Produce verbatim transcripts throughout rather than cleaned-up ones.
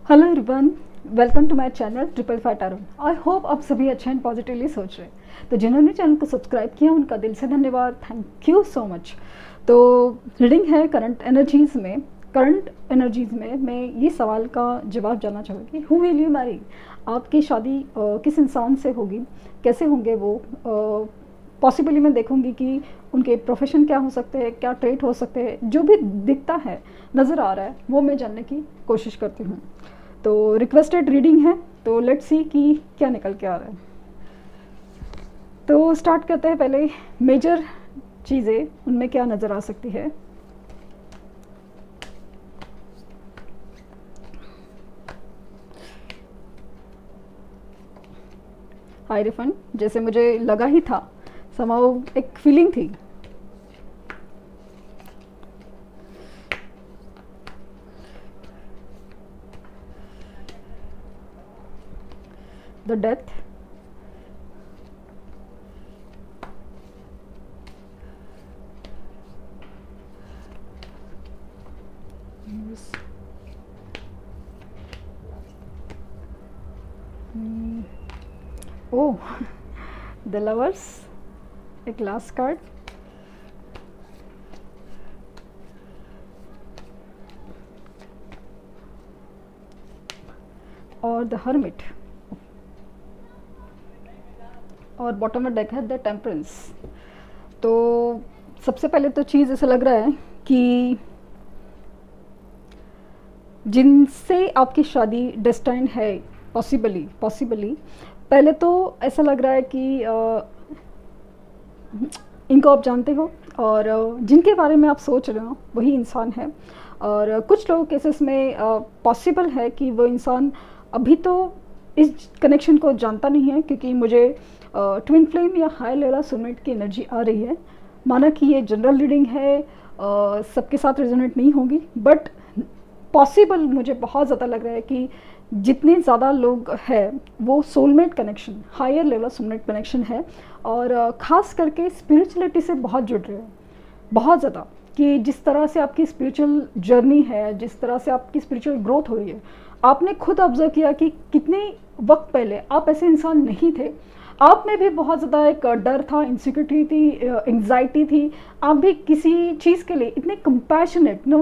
Hello everyone, welcome to my channel triple five tarot. I hope आप सभी अच्छे and positively सोच रहे हैं। तो जिन्होंने चैनल को सब्सक्राइब किया उनका दिल से धन्यवाद, थैंक यू सो मच। तो रीडिंग है करंट एनर्जीज़ में। करंट एनर्जीज़ में मैं ये सवाल का जवाब जानना चाहूँगी, हु विल यू मैरी? आपकी शादी uh, किस इंसान से होगी, कैसे होंगे वो? पॉसिबली uh, मैं देखूँगी कि उनके प्रोफेशन क्या हो सकते हैं, क्या ट्रेट हो सकते हैं, जो भी दिखता है नज़र आ रहा है वो मैं जानने की कोशिश करती हूँ। तो रिक्वेस्टेड रीडिंग है, तो लेट्स सी कि क्या निकल के आ रहा है। तो स्टार्ट करते हैं। पहले मेजर चीज़ें उनमें क्या नज़र आ सकती है। हायरोफेंट, जैसे मुझे लगा ही था, समाव एक फीलिंग थी। The death, oh the lovers, एक लास्ट कार्ड, और द हर्मिट, और बॉटम में डेक है द टेम्परेंस। तो सबसे पहले तो चीज़ ऐसा लग रहा है कि जिनसे आपकी शादी डेस्टाइन्ड है, पॉसिबली पॉसिबली पहले तो ऐसा लग रहा है कि आ, इनको आप जानते हो, और जिनके बारे में आप सोच रहे हो वही इंसान है। और कुछ लोगों केसेस में पॉसिबल है कि वो इंसान अभी तो इस कनेक्शन को जानता नहीं है, क्योंकि मुझे ट्विन फ्लेम या हाई लेवल सोलमेट की एनर्जी आ रही है। माना कि ये जनरल रीडिंग है, uh, सबके साथ रेजोनेट नहीं होगी, बट पॉसिबल मुझे बहुत ज़्यादा लग रहा है कि जितने ज़्यादा लोग हैं वो soulmate connection, higher level soulmate connection है, और uh, ख़ास करके स्पिरिचुअलिटी से बहुत जुड़ रहे हैं, बहुत ज़्यादा। कि जिस तरह से आपकी स्पिरिचुअल जर्नी है, जिस तरह से आपकी स्पिरिचुअल ग्रोथ हो रही है, आपने खुद ऑब्जर्व किया कि कितने वक्त पहले आप ऐसे इंसान नहीं थे। आप में भी बहुत ज़्यादा एक डर था, इनसिक्योरिटी थी, एंग्जाइटी थी। आप भी किसी चीज़ के लिए इतने कंपैशनेट नो,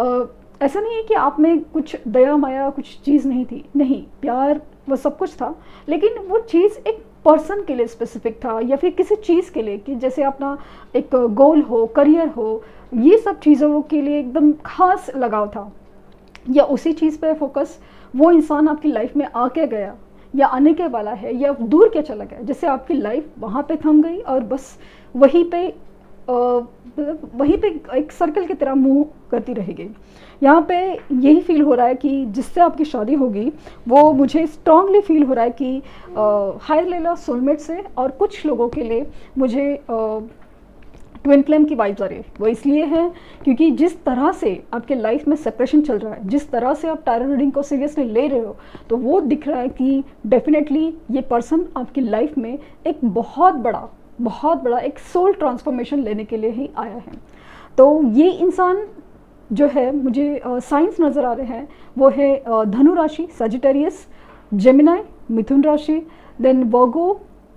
ऐसा नहीं है कि आप में कुछ दया माया कुछ चीज़ नहीं थी, नहीं, प्यार वो सब कुछ था, लेकिन वो चीज़ एक पर्सन के लिए स्पेसिफिक था, या फिर किसी चीज़ के लिए, कि जैसे अपना एक गोल हो, करियर हो, ये सब चीज़ों के लिए एकदम खास लगाव था, या उसी चीज़ पे फोकस वो इंसान आपकी लाइफ में आके गया या आने के वाला है, या दूर क्या चला गया, जैसे आपकी लाइफ वहाँ पे थम गई और बस वहीं पे आ, वहीं पे एक सर्कल की तरह मूव करती रहेगी। यहाँ पे यही फील हो रहा है कि जिससे आपकी शादी होगी वो मुझे स्ट्रांगली फील हो रहा है कि हायर लेवल सोलमेट से, और कुछ लोगों के लिए मुझे आ, ट्विन फ्लेम की वाइब्स आ रही है। वो इसलिए है क्योंकि जिस तरह से आपके लाइफ में सेपरेशन चल रहा है, जिस तरह से आप टैरो रीडिंग को सीरियसली ले रहे हो, तो वो दिख रहा है कि डेफिनेटली ये पर्सन आपकी लाइफ में एक बहुत बड़ा बहुत बड़ा एक सोल ट्रांसफॉर्मेशन लेने के लिए ही आया है। तो ये इंसान जो है, मुझे साइंस uh, नज़र आ रहे हैं, वो है uh, धनु राशि, सजिटेरियस, जेमिनाई मिथुन राशि, देन वर्गो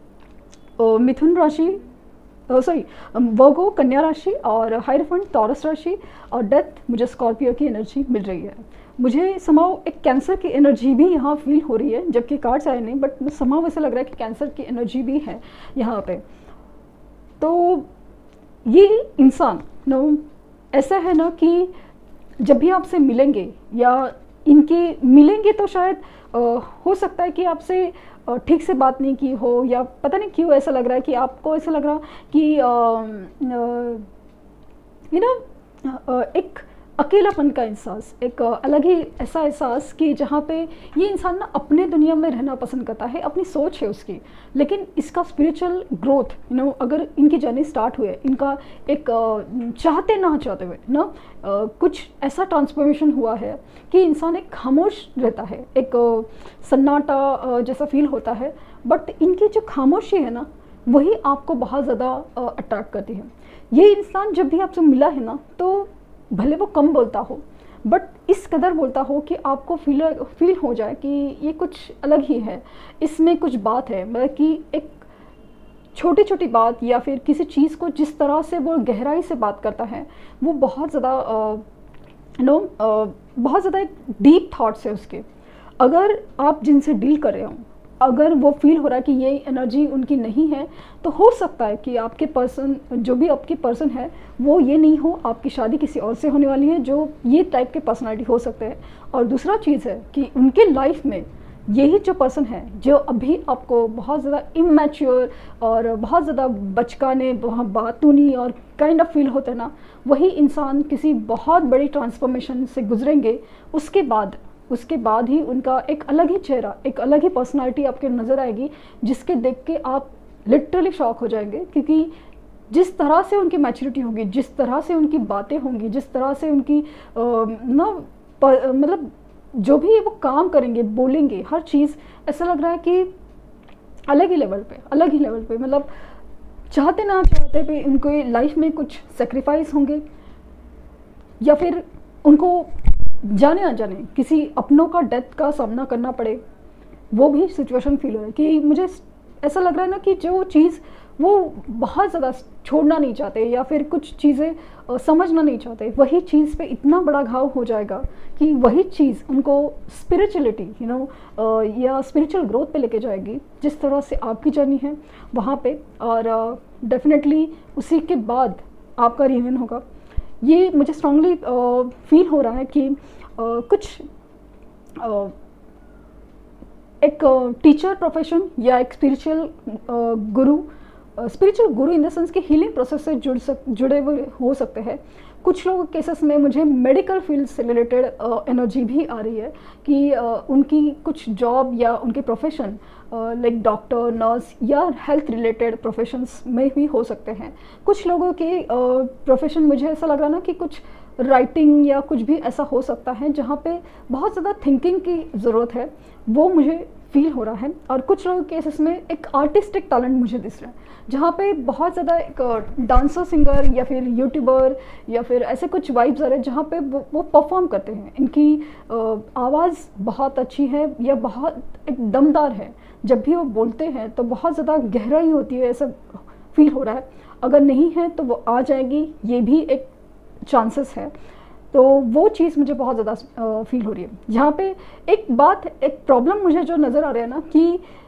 uh, मिथुन राशि, सॉरी वर्गो कन्या राशि, और हायरोफेंट टॉरस राशि, और डेथ मुझे स्कॉर्पियो की एनर्जी मिल रही है। मुझे समाव एक कैंसर की एनर्जी भी यहाँ फील हो रही है, जबकि कार्ड्स आए नहीं, बट समाव ऐसा लग रहा है कि कैंसर की एनर्जी भी है यहाँ पे। तो ये इंसान नो ऐसा है ना कि जब भी आपसे मिलेंगे या इनके मिलेंगे तो शायद आ, हो सकता है कि आपसे ठीक से बात नहीं की हो, या पता नहीं क्यों ऐसा लग रहा है कि आपको ऐसा लग रहा कि यू नो एक अकेलापन का एहसास, एक अलग ही ऐसा एहसास कि जहाँ पे ये इंसान ना अपने दुनिया में रहना पसंद करता है, अपनी सोच है उसकी, लेकिन इसका स्पिरिचुअल ग्रोथ यू नो अगर इनकी जर्नी स्टार्ट हुई है, इनका एक चाहते ना चाहते हुए ना कुछ ऐसा ट्रांसफॉर्मेशन हुआ है कि इंसान एक खामोश रहता है, एक सन्नाटा जैसा फील होता है, बट इनकी जो खामोशी है ना वही आपको बहुत ज़्यादा अट्रैक्ट करती है। ये इंसान जब भी आपसे मिला है ना, तो भले वो कम बोलता हो, बट इस कदर बोलता हो कि आपको फील फील हो जाए कि ये कुछ अलग ही है, इसमें कुछ बात है, मतलब कि एक छोटी छोटी बात या फिर किसी चीज़ को जिस तरह से वो गहराई से बात करता है, वो बहुत ज़्यादा नो बहुत ज़्यादा एक डीप थाट्स है उसके। अगर आप जिनसे डील कर रहे हो, अगर वो फील हो रहा है कि ये एनर्जी उनकी नहीं है, तो हो सकता है कि आपके पर्सन, जो भी आपकी पर्सन है, वो ये नहीं हो, आपकी शादी किसी और से होने वाली है जो ये टाइप के पर्सनालिटी हो सकते हैं। और दूसरा चीज़ है कि उनके लाइफ में यही जो पर्सन है जो अभी आपको बहुत ज़्यादा इमैच्योर और बहुत ज़्यादा बचकाने, बहुत बातूनी और काइंड ऑफ फील होते हैं ना, वही इंसान किसी बहुत बड़ी ट्रांसफॉर्मेशन से गुजरेंगे। उसके बाद उसके बाद ही उनका एक अलग ही चेहरा, एक अलग ही पर्सनालिटी आपके नज़र आएगी, जिसके देख के आप लिटरली शॉक हो जाएंगे। क्योंकि जिस तरह से उनकी मैच्योरिटी होगी, जिस तरह से उनकी बातें होंगी, जिस तरह से उनकी ना मतलब जो भी वो काम करेंगे, बोलेंगे, हर चीज़ ऐसा लग रहा है कि अलग ही लेवल पे, अलग ही लेवल पे, मतलब चाहते ना चाहते भी उनको लाइफ में कुछ सेक्रीफाइस होंगे, या फिर उनको जाने अनजाने किसी अपनों का डेथ का सामना करना पड़े, वो भी सिचुएशन फील हो रहा है। कि मुझे ऐसा लग रहा है ना कि जो चीज़ वो बहुत ज़्यादा छोड़ना नहीं चाहते या फिर कुछ चीज़ें समझना नहीं चाहते, वही चीज़ पे इतना बड़ा घाव हो जाएगा कि वही चीज़ उनको स्पिरिचुअलिटी यू नो या स्पिरिचुअल ग्रोथ पे लेके जाएगी, जिस तरह से आपकी जर्नी है वहाँ पे। और डेफिनेटली uh, उसी के बाद आपका रियूनियन होगा। ये मुझे स्ट्रांगली फील हो रहा है कि uh, कुछ uh, एक टीचर uh, प्रोफेशन या एक spiritual uh, guru, spiritual guru in the sense कि हीलिंग प्रोसेस से जुड़ सक जुड़े हुए हो सकते हैं। कुछ लोगों के केसेस में मुझे मेडिकल फील्ड से रिलेटेड एनर्जी भी आ रही है कि uh, उनकी कुछ जॉब या उनके प्रोफेशन लाइक डॉक्टर, नर्स या हेल्थ रिलेटेड प्रोफेशंस में भी हो सकते हैं। कुछ लोगों के प्रोफेशन uh, मुझे ऐसा लग रहा ना कि कुछ राइटिंग या कुछ भी ऐसा हो सकता है जहाँ पे बहुत ज़्यादा थिंकिंग की ज़रूरत है, वो मुझे फील हो रहा है। और कुछ लोगों के केसेस में एक आर्टिस्टिक टैलेंट मुझे दिख रहा है, जहाँ पे बहुत ज़्यादा एक डांसर, सिंगर या फिर यूट्यूबर या फिर ऐसे कुछ वाइब्स आ रहे हैं जहाँ पे वो, वो परफॉर्म करते हैं। इनकी आवाज़ बहुत अच्छी है या बहुत एक दमदार है, जब भी वो बोलते हैं तो बहुत ज़्यादा गहराई होती है, ऐसा फील हो रहा है। अगर नहीं है तो वो आ जाएगी, ये भी एक चांसेस है। तो वो चीज़ मुझे बहुत ज़्यादा फील हो रही है। यहाँ पे एक बात, एक प्रॉब्लम मुझे जो नज़र आ रहा है ना कि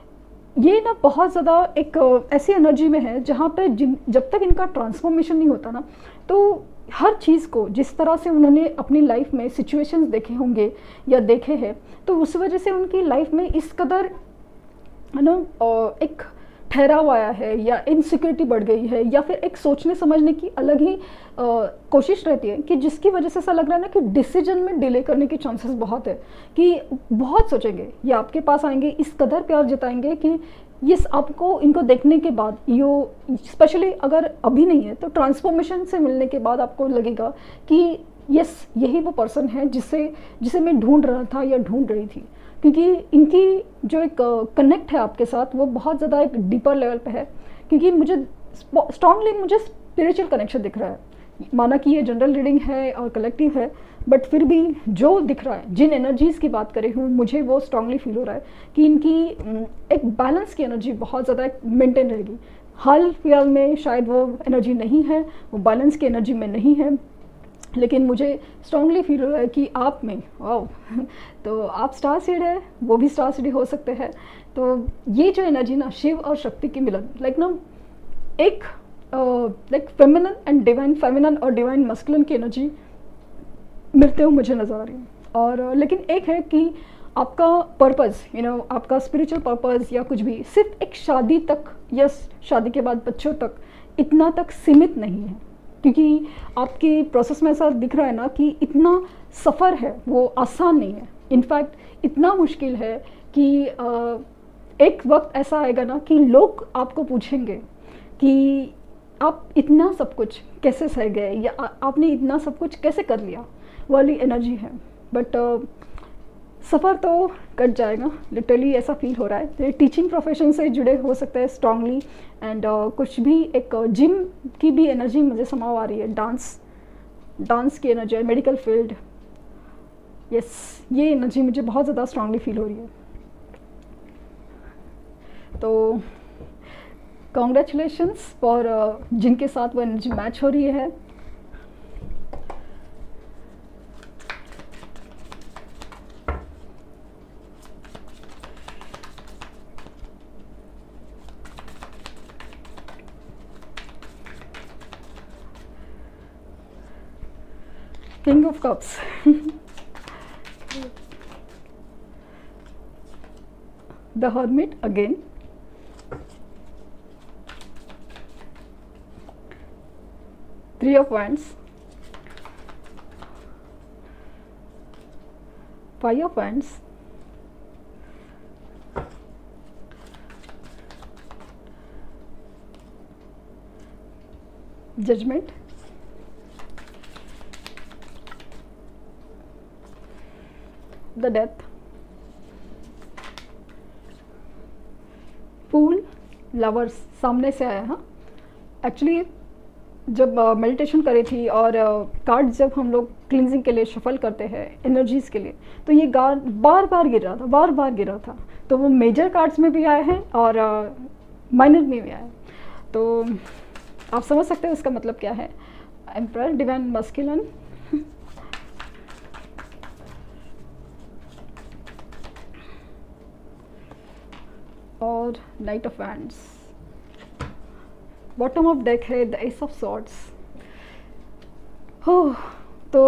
ये ना बहुत ज़्यादा एक ऐसी एनर्जी में है जहाँ पे जिन जब तक इनका ट्रांसफॉर्मेशन नहीं होता ना, तो हर चीज़ को जिस तरह से उन्होंने अपनी लाइफ में सिचुएशंस देखे होंगे या देखे हैं, तो उस वजह से उनकी लाइफ में इस कदर है ना एक ठहराव आया है या इनसिक्योरिटी बढ़ गई है या फिर एक सोचने समझने की अलग ही आ, कोशिश रहती है कि जिसकी वजह से ऐसा लग रहा है ना कि डिसीजन में डिले करने की चांसेस बहुत है। कि बहुत सोचेंगे या आपके पास आएंगे, इस कदर प्यार जताएंगे कि ये आपको इनको देखने के बाद, यो स्पेशली अगर अभी नहीं है तो ट्रांसफॉर्मेशन से मिलने के बाद आपको लगेगा कि यस यही वो पर्सन है जिसे जिसे मैं ढूंढ रहा था या ढूंढ रही थी। क्योंकि इनकी जो एक कनेक्ट है आपके साथ वो बहुत ज़्यादा एक डीपर लेवल पे है। क्योंकि मुझे स्ट्रांगली मुझे स्पिरिचुअल कनेक्शन दिख रहा है, माना कि ये जनरल रीडिंग है और कलेक्टिव है, बट फिर भी जो दिख रहा है, जिन एनर्जीज़ की बात करी हूँ, मुझे वो स्ट्रांगली फील हो रहा है कि इनकी एक बैलेंस की एनर्जी बहुत ज़्यादा मेंटेन रहेगी। हाल फिलहाल में शायद वो एनर्जी नहीं है, वो बैलेंस की एनर्जी में नहीं है, लेकिन मुझे स्ट्रांगली फील हो रहा है कि आप में वाओ तो आप स्टार सीड है, वो भी स्टार सीड हो सकते हैं। तो ये जो एनर्जी ना शिव और शक्ति की मिलन, लाइक ना एक like feminine and divine, feminine और डिवाइन मस्कुलिन की एनर्जी मिलते हुए मुझे नज़र आ रही है। और uh, लेकिन एक है कि आपका पर्पज़ यू नो आपका स्पिरिचुअल पर्पज़ या कुछ भी सिर्फ एक शादी तक या शादी के बाद बच्चों तक इतना तक सीमित नहीं है। क्योंकि आपकी प्रोसेस में ऐसा दिख रहा है ना कि इतना सफ़र है, वो आसान नहीं है। इनफैक्ट इतना मुश्किल है कि आ, एक वक्त ऐसा आएगा ना कि लोग आपको पूछेंगे कि आप इतना सब कुछ कैसे सह गए या आ, आपने इतना सब कुछ कैसे कर लिया, वाली एनर्जी है। बट सफ़र तो कट जाएगा, लिटरली ऐसा फील हो रहा है। तो टीचिंग प्रोफेशन से जुड़े हो सकते हैं स्ट्रांगली। एंड uh, कुछ भी एक जिम की भी एनर्जी मुझे समाव आ रही है, डांस डांस की एनर्जी है, मेडिकल फील्ड, यस, ये एनर्जी मुझे बहुत ज़्यादा स्ट्रांगली फील हो रही है। तो कॉन्ग्रेचुलेशंस फॉर जिनके साथ वो एनर्जी मैच हो रही है। King of Cups. The Hermit again. Three of Wands. Five of Wands. Judgment. The Death. Fool, Lovers सामने से आया। हाँ, एक्चुअली जब मेडिटेशन uh, करी थी और कार्ड uh, जब हम लोग क्लिनजिंग के लिए शफल करते हैं एनर्जीज के लिए, तो ये कार्ड बार बार गिर रहा था, बार बार गिर रहा था। तो वो मेजर कार्ड्स में भी आए हैं और माइनर uh, में भी आए। तो आप समझ सकते हैं इसका मतलब क्या है। एम्परर, डिवाइन मस्कुलिन, और knight of wands. Bottom of deck है द एस ऑफ सॉर्ड्स। हो तो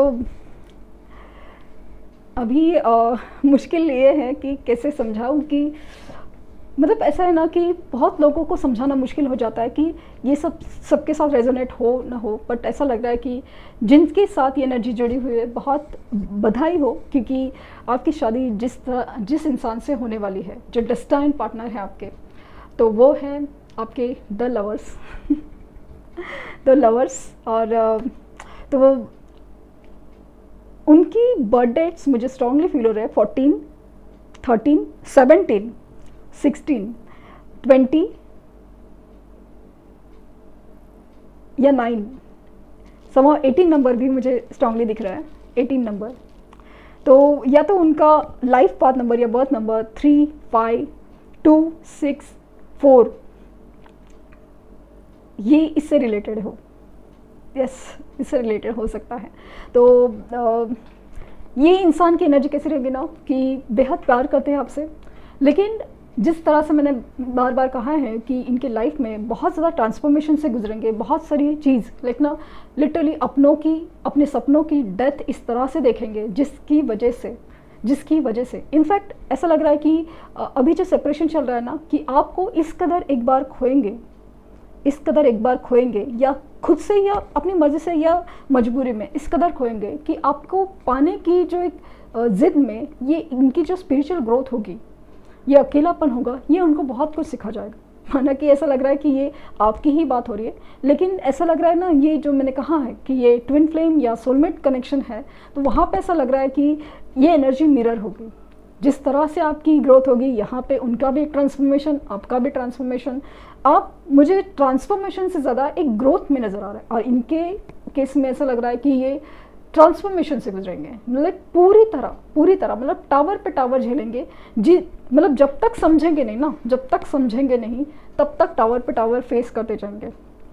अभी आ, मुश्किल ये है कि कैसे समझाऊं कि मतलब ऐसा है ना कि बहुत लोगों को समझाना मुश्किल हो जाता है कि ये सब सबके साथ रेजोनेट हो ना हो, बट ऐसा लग रहा है कि जिनके साथ ये एनर्जी जुड़ी हुई है बहुत बधाई हो, क्योंकि आपकी शादी जिस तरह जिस इंसान से होने वाली है, जो डेस्टाइन पार्टनर है आपके, तो वो है आपके द लवर्स द लवर्स। और तो वो उनकी बर्थ डेट्स मुझे स्ट्रांगली फील हो रहा है fourteen, thirteen, seventeen, sixteen, twenty या नाइन, समा एटीन नंबर भी मुझे स्ट्रांगली दिख रहा है, एटीन नंबर। तो या तो उनका लाइफ पाथ नंबर या birth number three, five, two, six, four, ये इससे रिलेटेड हो। यस, इससे रिलेटेड हो सकता है। तो आ, ये इंसान की एनर्जी कैसी रहेगी ना कि बेहद प्यार करते हैं आपसे, लेकिन जिस तरह से मैंने बार बार कहा है कि इनके लाइफ में बहुत ज़्यादा ट्रांसफॉर्मेशन से गुजरेंगे, बहुत सारी चीज़ लाइक ना लिटरली अपनों की, अपने सपनों की डेथ इस तरह से देखेंगे जिसकी वजह से जिसकी वजह से इनफैक्ट ऐसा लग रहा है कि अभी जो सेपरेशन चल रहा है ना, कि आपको इस कदर एक बार खोएंगे, इस कदर एक बार खोएंगे, या खुद से या अपनी मर्जी से या मजबूरी में इस कदर खोएंगे कि आपको पाने की जो एक ज़िद में ये इनकी जो स्पिरिचुअल ग्रोथ होगी, ये अकेलापन होगा, ये उनको बहुत कुछ सिखा जाएगा। माना कि ऐसा लग रहा है कि ये आपकी ही बात हो रही है, लेकिन ऐसा लग रहा है ना, ये जो मैंने कहा है कि ये ट्विन फ्लेम या सोलमेट कनेक्शन है, तो वहाँ पे ऐसा लग रहा है कि ये एनर्जी मिरर होगी। जिस तरह से आपकी ग्रोथ होगी, यहाँ पे उनका भी ट्रांसफॉर्मेशन, आपका भी ट्रांसफॉर्मेशन। आप मुझे ट्रांसफॉर्मेशन से ज़्यादा एक ग्रोथ में नज़र आ रहा है, और इनके केस में ऐसा लग रहा है कि ये ट्रांसफॉर्मेशन से गुजरेंगे, मतलब पूरी तरह पूरी तरह मतलब टावर पे टावर झेलेंगे जी। मतलब जब तक समझेंगे नहीं ना, जब तक समझेंगे नहीं तब तक टावर पे टावर फेस करते जाएंगे।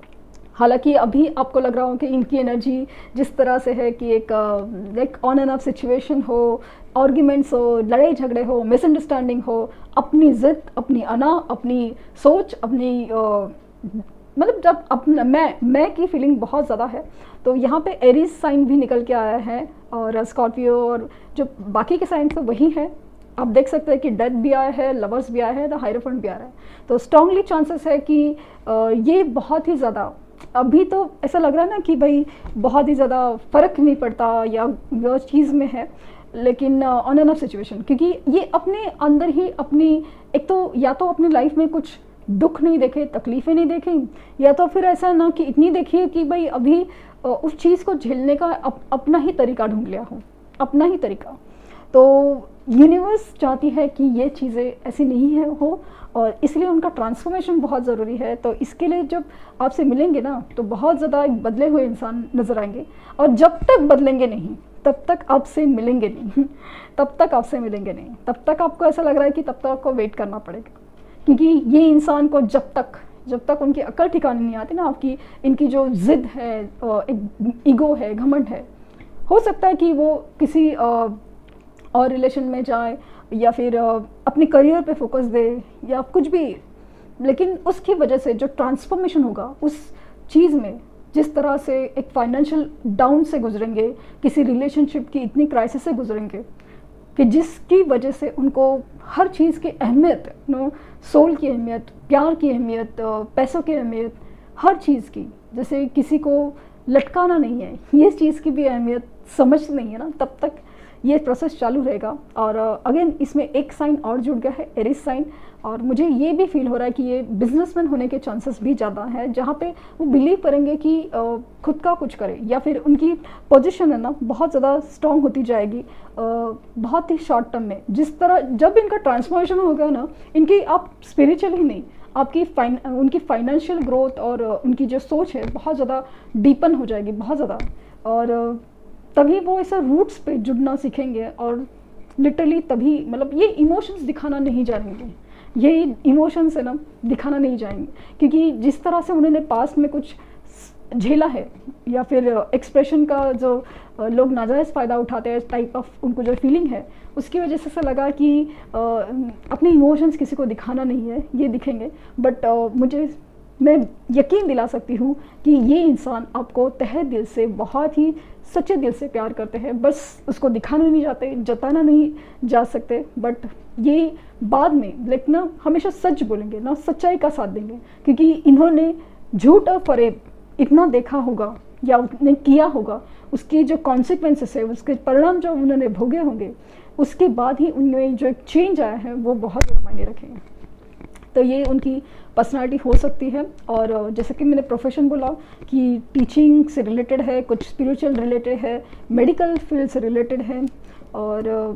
हालांकि अभी आपको लग रहा हो कि इनकी एनर्जी जिस तरह से है कि एक like on and off situation हो, आर्ग्यूमेंट्स हो, लड़ाई झगड़े हो, मिसअंडरस्टैंडिंग हो, अपनी ज़िद, अपनी अना, अपनी सोच, अपनी uh, मतलब जब अपना मैं मैं की फीलिंग बहुत ज़्यादा है। तो यहाँ पे एरीज साइन भी निकल के आया है, और स्कॉर्पियो और जो बाकी के साइन तो वही है। आप देख सकते हैं कि डेथ भी आया है, लवर्स भी आया है, द हायरोफेंट भी आ रहा है। तो स्ट्रांगली चांसेस है कि ये बहुत ही ज़्यादा, अभी तो ऐसा लग रहा है ना कि भाई बहुत ही ज़्यादा फ़र्क नहीं पड़ता या वो चीज़ में है, लेकिन ऑन एंड ऑफ सिचुएशन, क्योंकि ये अपने अंदर ही अपनी एक तो या तो अपनी लाइफ में कुछ दुख नहीं देखे, तकलीफ़ें नहीं देखें, या तो फिर ऐसा ना कि इतनी देखिए कि भाई अभी उस चीज़ को झेलने का अप, अपना ही तरीका ढूंढ लिया हो, अपना ही तरीका। तो यूनिवर्स चाहती है कि ये चीज़ें ऐसी नहीं है हो, और इसलिए उनका ट्रांसफॉर्मेशन बहुत ज़रूरी है। तो इसके लिए जब आपसे मिलेंगे ना तो बहुत ज़्यादा एक बदले हुए इंसान नज़र आएंगे, और जब तक बदलेंगे नहीं तब तक आपसे मिलेंगे नहीं तब तक आपसे मिलेंगे नहीं तब तक आपको ऐसा लग रहा है कि तब तक आपको वेट करना पड़ेगा, क्योंकि ये इंसान को जब तक जब तक उनकी अकल ठिकाने नहीं आती ना, आपकी इनकी जो ज़िद है, एक ईगो है, घमंड है, हो सकता है कि वो किसी और रिलेशन में जाए या फिर अपने करियर पे फोकस दे या कुछ भी, लेकिन उसकी वजह से जो ट्रांसफॉर्मेशन होगा उस चीज़ में, जिस तरह से एक फाइनेंशियल डाउन से गुजरेंगे, किसी रिलेशनशिप की इतनी क्राइसिस से गुजरेंगे कि जिसकी वजह से उनको हर चीज़ की अहमियत, नो सोल की अहमियत, प्यार की अहमियत, पैसों की अहमियत, हर चीज़ की, जैसे किसी को लटकाना नहीं है, ये चीज़ की भी अहमियत समझ नहीं है ना, तब तक ये प्रोसेस चालू रहेगा। और अगेन इसमें एक साइन और जुड़ गया है, एरिस साइन, और मुझे ये भी फील हो रहा है कि ये बिजनेसमैन होने के चांसेस भी ज़्यादा है, जहाँ पे वो बिलीव करेंगे कि खुद का कुछ करें, या फिर उनकी पोजीशन है ना बहुत ज़्यादा स्ट्रॉन्ग होती जाएगी बहुत ही शॉर्ट टर्म में। जिस तरह जब इनका ट्रांसफॉर्मेशन होगा ना, इनकी आप स्पिरिचुअल ही नहीं, आपकी फाइन उनकी फाइनेंशियल ग्रोथ और उनकी जो सोच है बहुत ज़्यादा डीपन हो जाएगी, बहुत ज़्यादा, और तभी वो ऐसा रूट्स पे जुड़ना सीखेंगे। और लिटरली तभी, मतलब ये इमोशंस दिखाना नहीं जानेंगे, ये इमोशंस है ना दिखाना नहीं जाएंगे, क्योंकि जिस तरह से उन्होंने पास्ट में कुछ झेला है, या फिर एक्सप्रेशन का जो लोग नाजायज़ फ़ायदा उठाते हैं, टाइप ऑफ उनको जो फीलिंग है, उसकी वजह से ऐसा लगा कि अपने इमोशंस किसी को दिखाना नहीं है, ये दिखेंगे। बट मुझे मैं यकीन दिला सकती हूँ कि ये इंसान आपको तहे दिल से, बहुत ही सच्चे दिल से प्यार करते हैं, बस उसको दिखाना नहीं चाहते, जताना नहीं जा सकते। बट ये बाद में लाइक ना हमेशा सच बोलेंगे ना, सच्चाई का साथ देंगे, क्योंकि इन्होंने झूठ और फरेब इतना देखा होगा या उन्हें किया होगा, उसकी जो कॉन्सिक्वेंसेस है, उसके परिणाम जो उन्होंने भोगे होंगे, उसके बाद ही उनमें जो एक चेंज आया है वो बहुत ज़्यादा मायने रखेंगे। तो ये उनकी पर्सनालिटी हो सकती है। और जैसे कि मैंने प्रोफेशन बोला कि टीचिंग से रिलेटेड है, कुछ स्पिरिचुअल रिलेटेड है, मेडिकल फील्ड से रिलेटेड है, और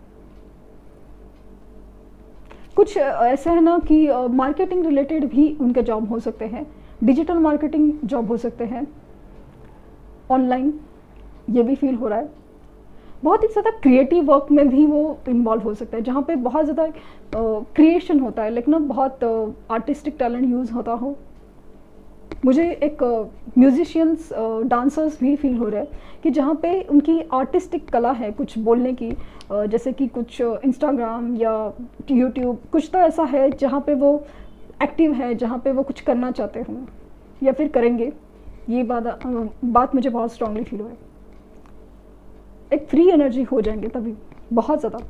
कुछ ऐसा है ना कि मार्केटिंग रिलेटेड भी उनके जॉब हो सकते हैं, डिजिटल मार्केटिंग जॉब हो सकते हैं, ऑनलाइन, ये भी फील हो रहा है। बहुत ही ज़्यादा क्रिएटिव वर्क में भी वो इन्वॉल्व हो सकता है, जहाँ पे बहुत ज़्यादा क्रिएशन होता है, लेकिन ना बहुत आर्टिस्टिक टैलेंट यूज़ होता हो। मुझे एक म्यूजिशियंस, डांसर्स भी फील हो रहा है कि जहाँ पे उनकी आर्टिस्टिक कला है कुछ बोलने की, uh, जैसे कि कुछ इंस्टाग्राम या यूट्यूब, कुछ तो ऐसा है जहाँ पे वो एक्टिव है, जहाँ पे वो कुछ करना चाहते हों या फिर करेंगे। ये बात बात मुझे बहुत स्ट्रांगली फील हुआ है। एक फ्री एनर्जी हो जाएंगे तभी, बहुत ज़्यादा।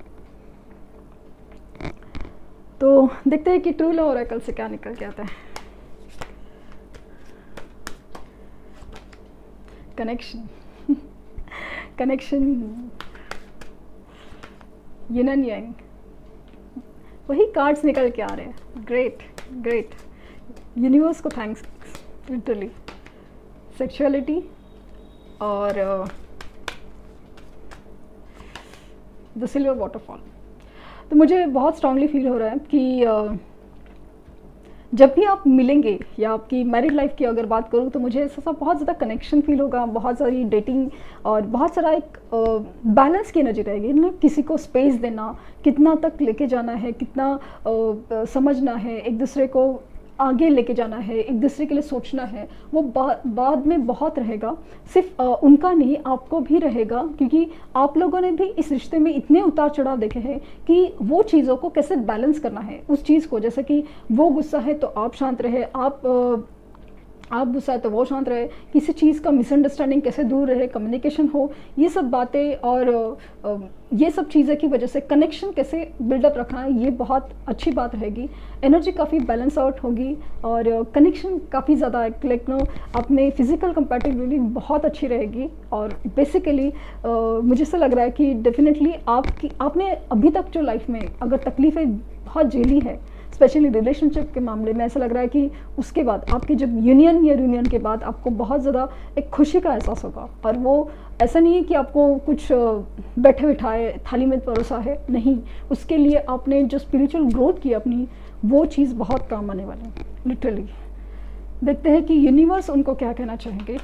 तो देखते हैं कि ट्रू लव ओरेकल से क्या निकल के आता है। Connection connection yin and yang, वही कार्ड्स निकल के आ रहे हैं। ग्रेट ग्रेट, यूनिवर्स को थैंक्स लिटरली। सेक्सुअलिटी और द सिल्वर वाटरफॉल। तो मुझे बहुत स्ट्रांगली फील हो रहा है कि uh, जब भी आप मिलेंगे, या आपकी मैरिड लाइफ की अगर बात करूँ तो मुझे ऐसा बहुत ज़्यादा कनेक्शन फील होगा, बहुत सारी डेटिंग और बहुत सारा एक बैलेंस uh, की एनर्जी रहेगी ना। किसी को स्पेस देना, कितना तक लेके जाना है, कितना uh, समझना है, एक दूसरे को आगे लेके जाना है, एक दूसरे के लिए सोचना है, वो बा, बाद में बहुत रहेगा। सिर्फ आ, उनका नहीं, आपको भी रहेगा, क्योंकि आप लोगों ने भी इस रिश्ते में इतने उतार चढ़ाव देखे हैं कि वो चीज़ों को कैसे बैलेंस करना है। उस चीज़ को, जैसे कि वो गुस्सा है तो आप शांत रहे, आप आ, आप गुस्सा है तो वो शांत रहे, किसी चीज़ का मिसअंडरस्टैंडिंग कैसे दूर रहे, कम्युनिकेशन हो, ये सब बातें, और ये सब चीज़ें की वजह से कनेक्शन कैसे बिल्डअप रखना है, ये बहुत अच्छी बात रहेगी। एनर्जी काफ़ी बैलेंस आउट होगी, और कनेक्शन काफ़ी ज़्यादा लाइक नो अपने फिजिकल कंपैटिबिलिटी बहुत अच्छी रहेगी। और बेसिकली मुझे ऐसा लग रहा है कि डेफिनेटली आपकी आपने अभी तक जो लाइफ में अगर तकलीफ़ें बहुत झेली है, स्पेशली रिलेशनशिप के मामले में ऐसा लग रहा है कि उसके बाद आपके जब यूनियन या यूनियन के बाद आपको बहुत ज़्यादा एक खुशी का एहसास होगा। और वो ऐसा नहीं है कि आपको कुछ बैठे बिठाए थाली में परोसा है, नहीं, उसके लिए आपने जो स्पिरिचुअल ग्रोथ की अपनी, वो चीज़ बहुत काम आने वाली है लिटरली। देखते हैं कि यूनिवर्स उनको क्या कहना चाहेंगे।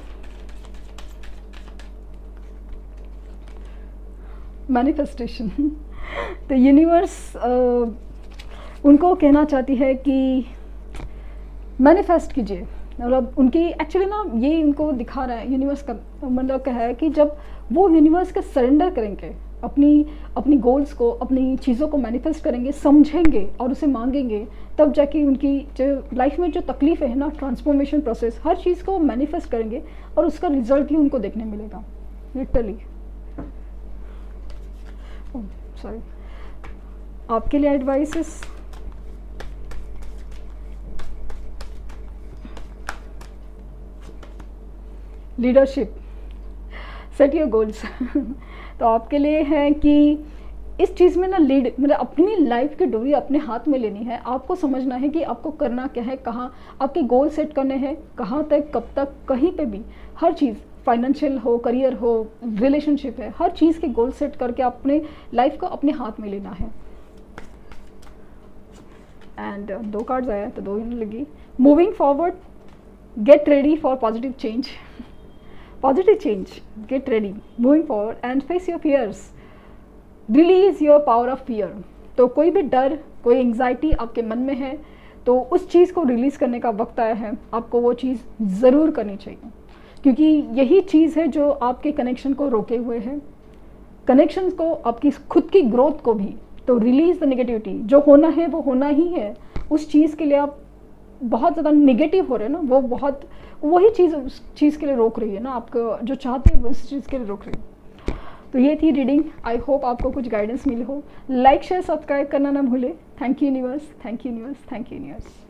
मैनिफेस्टेशन तो यूनिवर्स उनको कहना चाहती है कि मैनिफेस्ट कीजिए। मतलब उनकी एक्चुअली ना ये उनको दिखा रहा है यूनिवर्स का, मतलब क्या है कि जब वो यूनिवर्स के सरेंडर करेंगे, अपनी अपनी गोल्स को, अपनी चीज़ों को मैनिफेस्ट करेंगे, समझेंगे और उसे मांगेंगे, तब जाके उनकी जो लाइफ में जो तकलीफ़ें है ना, ट्रांसफॉर्मेशन प्रोसेस, हर चीज़ को मैनिफेस्ट करेंगे और उसका रिजल्ट ही उनको देखने मिलेगा लिटरली। सॉरी, आपके लिए advices leadership, set your goals तो आपके लिए है कि इस चीज़ में ना लीड, मतलब अपनी लाइफ की डोरी अपने हाथ में लेनी है। आपको समझना है कि आपको करना क्या है, कहाँ आपके गोल सेट करने हैं, कहाँ तक, कब तक, कहीं पे भी, हर चीज़, फाइनेंशियल हो, करियर हो, रिलेशनशिप है, हर चीज़ के गोल सेट करके अपने लाइफ को अपने हाथ में लेना है। एंड uh, दो कार्ड्स आया तो दो ही लगी। Moving forward, get ready for positive change, positive change, get ready, moving forward and face your fears, release your power of fear. तो कोई भी डर, कोई एंग्जाइटी आपके मन में है तो उस चीज़ को रिलीज़ करने का वक्त आया है। आपको वो चीज़ ज़रूर करनी चाहिए, क्योंकि यही चीज़ है जो आपके कनेक्शन को रोके हुए है, कनेक्शन को, आपकी खुद की ग्रोथ को भी। तो रिलीज द नेगेटिविटी, जो होना है वो होना ही है। उस चीज़ के लिए आप बहुत ज़्यादा नेगेटिव हो रहे हैं ना, वो बहुत वही चीज़ उस चीज़ के लिए रोक रही है ना, आपको जो चाहते हैं वो उस चीज़ के लिए रोक रही है। तो ये थी रीडिंग, आई होप आपको कुछ गाइडेंस मिली हो। लाइक शेयर सब्सक्राइब करना ना भूले। Thank you universe, thank you universe, thank you universe.